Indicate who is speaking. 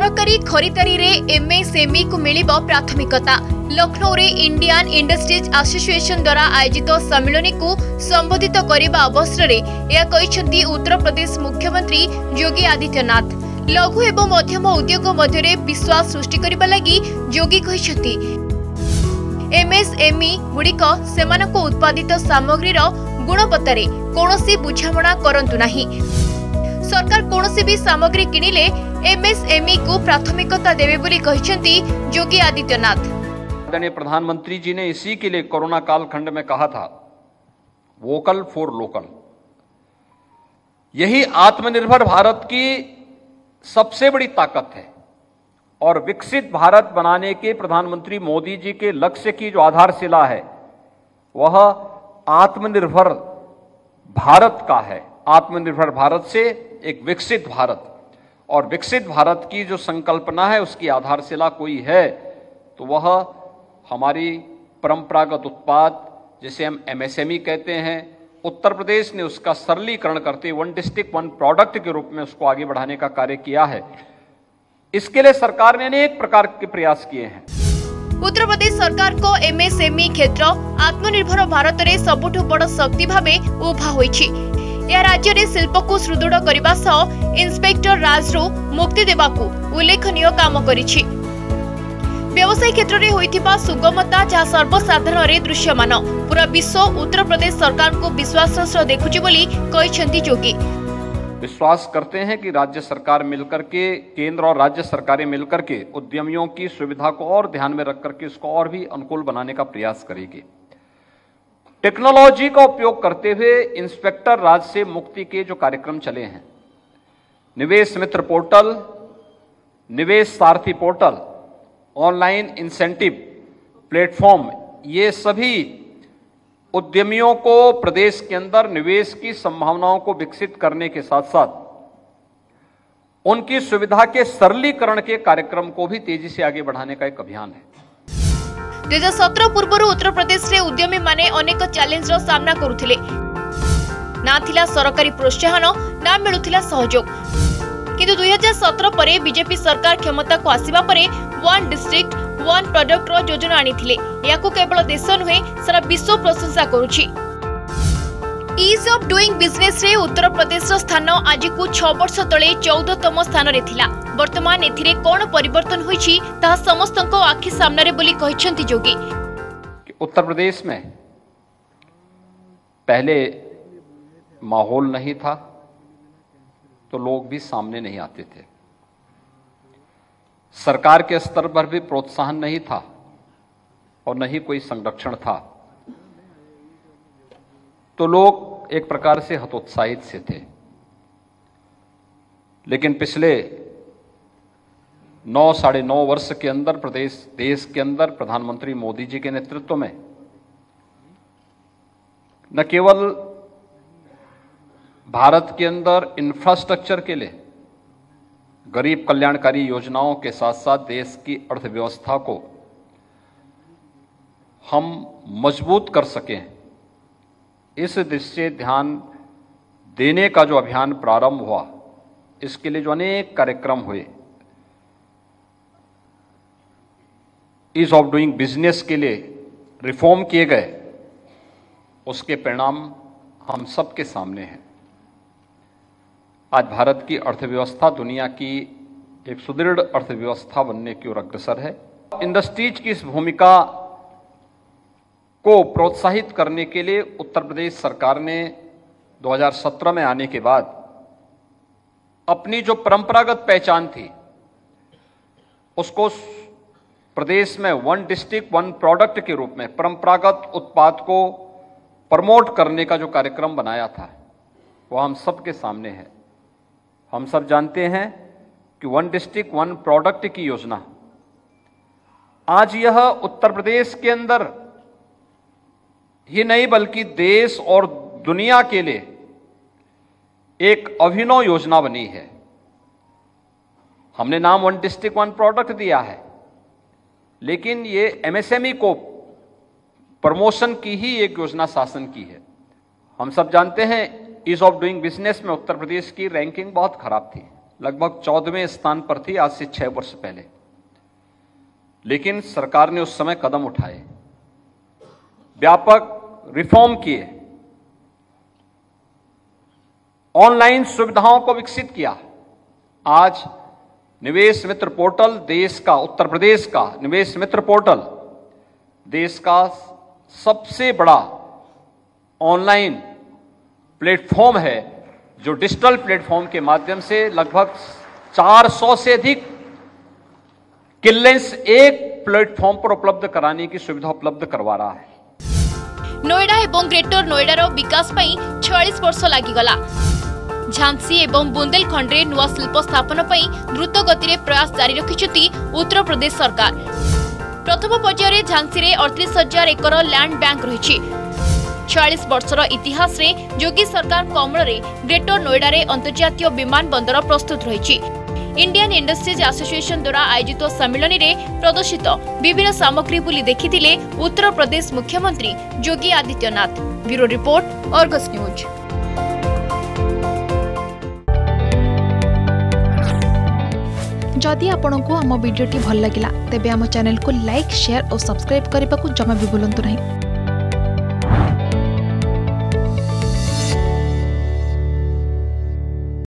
Speaker 1: सरकारी खरीदारी रे एमएसएमई को मिलिबो प्राथमिकता। लखनऊ रे इंडियन इंडस्ट्रीज एसोसिएशन द्वारा आयोजित सम्मेलन को संबोधित करने अवसर में उत्तर प्रदेश मुख्यमंत्री योगी आदित्यनाथ लघु एवं मध्यम उद्योग मध्य विश्वास सृष्टि करने लगी योगी कहते एमएसएमई गुड़िक सेमानक उत्पादित सामग्री गुणवत्ता रे कौनसी बुझामणा करंतु नाही। सरकार कौनसी भी सामग्री किनिले एमएसएमई को प्राथमिकता देवे बोली कहछंती योगी आदित्यनाथ।
Speaker 2: आदरणीय प्रधानमंत्री जी ने इसी के लिए कोरोना काल खंड में कहा था, वोकल फॉर लोकल। यही आत्मनिर्भर भारत की सबसे बड़ी ताकत है और विकसित भारत बनाने के प्रधानमंत्री मोदी जी के लक्ष्य की जो आधारशिला है वह आत्मनिर्भर भारत का है। आत्मनिर्भर भारत से एक विकसित भारत, और विकसित भारत की जो संकल्पना है उसकी आधारशिला कोई है तो वह हमारी परंपरागत उत्पाद जिसे हम एमएसएमई कहते हैं, उत्तर प्रदेश ने उसका सरलीकरण करते वन डिस्ट्रिक्ट वन प्रोडक्ट के रूप में उसको आगे बढ़ाने का कार्य किया है। इसके लिए सरकार ने अनेक प्रकार के प्रयास किए हैं।
Speaker 1: उत्तर प्रदेश सरकार को एमएसएमई क्षेत्र आत्मनिर्भर भारत रे सबुठु बड़ शक्ति भावे उभा होईछि। या राज्य रे शिल्प को सुदृढ़ करबा सह इंस्पेक्टर राज रो मुक्ति देबाकू उल्लेखनीय काम करिछि। व्यवसाय क्षेत्र में होइथिबा सुगमता जहाँ सर्वसाधारण रे दृश्यमान पूरा विश्व उत्तर प्रदेश सरकार को विश्वास देखुछि बोली कहिसेंती योगी।
Speaker 2: विश्वास करते हैं कि राज्य सरकार मिलकर के, केंद्र और राज्य सरकारें मिलकर के उद्यमियों की सुविधा को और ध्यान में रख करके इसको और भी अनुकूल बनाने का प्रयास करेगी। टेक्नोलॉजी का उपयोग करते हुए इंस्पेक्टर राज से मुक्ति के जो कार्यक्रम चले हैं, निवेश मित्र पोर्टल, निवेश सारथी पोर्टल, ऑनलाइन इंसेंटिव प्लेटफॉर्म, ये सभी उद्यमियों को प्रदेश के अंदर निवेश की संभावनाओं को विकसित करने के साथ साथ उनकी सुविधा के सरलीकरण के कार्यक्रम को भी तेजी से आगे बढ़ाने का एक अभियान है।
Speaker 1: 2017 पूर्व उत्तर प्रदेश रे उद्यमी माने अनेक चैलेंज रो सामना करुथिले। ना थिला सरकारी प्रोत्साहन, ना मिलुथिला सहयोग। किंतु 2017 परे बीजेपी सरकार क्षमता को आसीबा परे वन डिस्ट्रिक्ट वन प्रोडक्ट रो योजना आनीथिले। याकू केवल देश नुहे सारा विश्व प्रशंसा करुछि। ईज ऑफ डूइंग बिजनेस रे उत्तर प्रदेश रो स्थान आज को 6 वर्ष तले 14तम स्थान रे थिला। वर्तमान एथिरे कोन परिवर्तन होईछि ता समस्तको आखि सामने रे बोली कहिसंती योगी।
Speaker 2: उत्तर प्रदेश में पहले माहौल नहीं था तो लोग भी सामने नहीं आते थे, सरकार के स्तर पर भी प्रोत्साहन नहीं था और न ही कोई संरक्षण था, तो लोग एक प्रकार से हतोत्साहित से थे। लेकिन पिछले 9 साढ़े 9 वर्ष के अंदर देश के अंदर प्रधानमंत्री मोदी जी के नेतृत्व में न केवल भारत के अंदर इंफ्रास्ट्रक्चर के लिए गरीब कल्याणकारी योजनाओं के साथ साथ देश की अर्थव्यवस्था को हम मजबूत कर सकें, इस दृष्टि से ध्यान देने का जो अभियान प्रारंभ हुआ, इसके लिए जो अनेक कार्यक्रम हुए, ईज ऑफ डूइंग बिजनेस के लिए रिफॉर्म किए गए, उसके परिणाम हम सबके सामने हैं। आज भारत की अर्थव्यवस्था दुनिया की एक सुदृढ़ अर्थव्यवस्था बनने की ओर अग्रसर है। इंडस्ट्रीज की इस भूमिका को प्रोत्साहित करने के लिए उत्तर प्रदेश सरकार ने 2017 में आने के बाद अपनी जो परंपरागत पहचान थी उसको प्रदेश में वन डिस्ट्रिक्ट वन प्रोडक्ट के रूप में परंपरागत उत्पाद को प्रमोट करने का जो कार्यक्रम बनाया था वो हम सबके सामने है। हम सब जानते हैं कि वन डिस्ट्रिक्ट वन प्रोडक्ट की योजना आज यह उत्तर प्रदेश के अंदर ही नहीं बल्कि देश और दुनिया के लिए एक अभिनव योजना बनी है। हमने नाम वन डिस्ट्रिक्ट वन प्रोडक्ट दिया है, लेकिन ये एमएसएमई को प्रमोशन की ही एक योजना शासन की है। हम सब जानते हैं ईज ऑफ डूइंग बिजनेस में उत्तर प्रदेश की रैंकिंग बहुत खराब थी, लगभग 14वें स्थान पर थी आज से 6 वर्ष पहले। लेकिन सरकार ने उस समय कदम उठाए, व्यापक रिफॉर्म किए, ऑनलाइन सुविधाओं को विकसित किया। आज निवेश मित्र पोर्टल देश का, उत्तर प्रदेश का निवेश मित्र पोर्टल देश का सबसे बड़ा ऑनलाइन प्लेटफॉर्म है, जो डिजिटल प्लेटफॉर्म के माध्यम से लगभग 400 से अधिक किल्लेंस एक प्लेटफॉर्म पर उपलब्ध कराने की सुविधा उपलब्ध करवा रहा है।
Speaker 1: नोएडा एवं ग्रेटर नोएडार विकास पई 46 वर्ष लागिगला। झांसी एवं बुंदेलखंड रे नुआ शिल्प स्थापन पई द्रुत गति रे प्रयास जारी रखिछथि उत्तर प्रदेश सरकार। प्रथम पर्यायर झांसी रे 38,000 एकर लैंड बैंक रहिछि। 46 वर्षर इतिहास रे योगी सरकार कमल रे ग्रेटर नोएडा रे अंतर्जातीय विमान बंदर प्रस्तुत रहिछि। इंडियन इंडस्ट्रीज एसोसिएशन द्वारा आयोजित सम्मेलन में प्रदर्शित विभिन्न सामग्री बुली देखिथिले उत्तर प्रदेश मुख्यमंत्री Yogi Adityanath. Bureau report, Argus news.
Speaker 3: जदि आपंक आम भिडी भल लगा तेब आम चैनल को लाइक, शेयर और सब्सक्राइब करने को जमा भी भूलु नहीं।